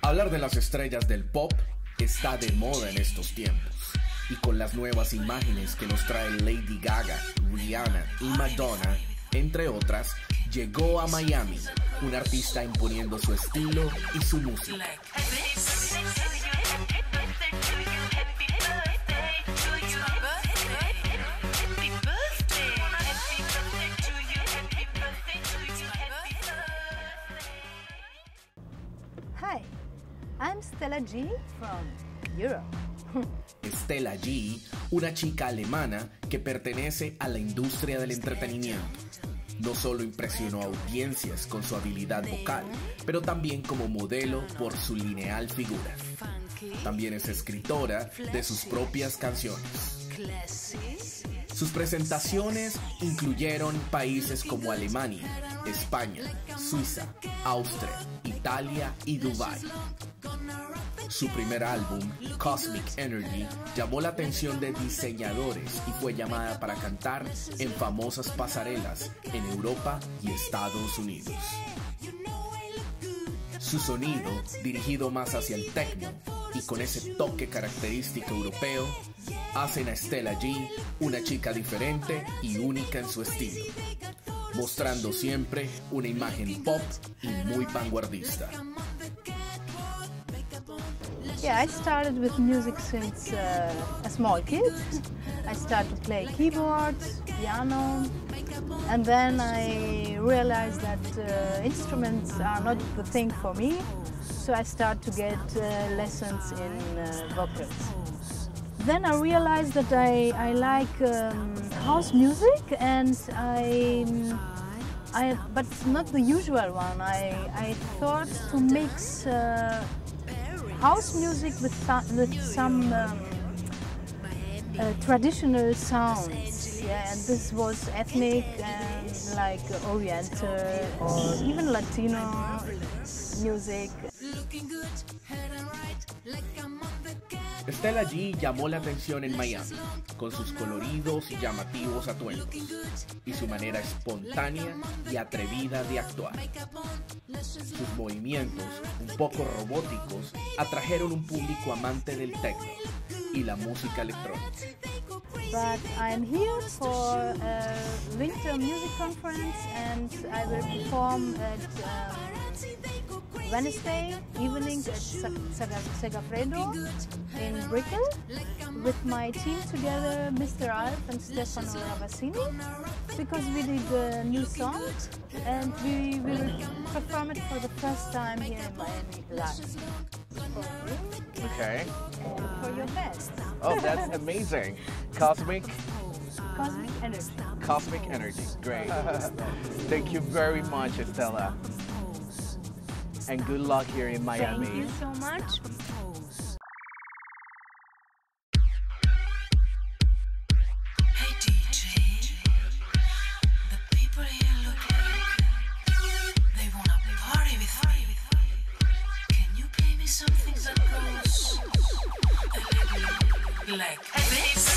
Hablar de las estrellas del pop está de moda en estos tiempos, y con las nuevas imágenes que nos trae Lady Gaga, Rihanna y Madonna, entre otras, llegó a Miami, un artista imponiendo su estilo y su música. Hi, I'm Stella G from Europe. Stella G, una chica alemana que pertenece a la industria del entretenimiento. No solo impresionó a audiencias con su habilidad vocal, pero también como modelo por su lineal figura. También es escritora de sus propias canciones. Sus presentaciones incluyeron países como Alemania, España, Suiza, Austria, Italia y Dubái. Su primer álbum, Cosmic Energy, llamó la atención de diseñadores y fue llamada para cantar en famosas pasarelas en Europa y Estados Unidos. Su sonido, dirigido más hacia el techno y con ese toque característico europeo, hacen a Stella G una chica diferente y única en su estilo, mostrando siempre una imagen pop y muy vanguardista. Yeah, I started with music since a small kid. I started to play keyboards, piano, and then I realized that instruments are not the thing for me, so I started to get lessons in vocals. Then I realized that I like house music, and but not the usual one. I thought to mix house music with some traditional sounds, yeah, and this was ethnic and like Oriental or even Latino music. Stella G llamó la atención en Miami, con sus coloridos y llamativos atuendos, y su manera espontánea y atrevida de actuar. Sus movimientos, un poco robóticos, atrajeron un público amante del techno y la música electrónica. But I'm here for a winter music conference and I will perform at Wednesday evening at Segafredo in Brickell with my team together, Mr. Alf and Stefano Ravazzini, because we did a new song and we will perform it for the first time here in Miami live. Okay. For your best. Oh, that's amazing. Cosmic Energy. Cosmic Energy. Great. Thank you very much, Stella. And good luck here in Miami. Thank you so much. Hey DJ, the people here look like they wanna party with me. Can you play me something that goes a little like this?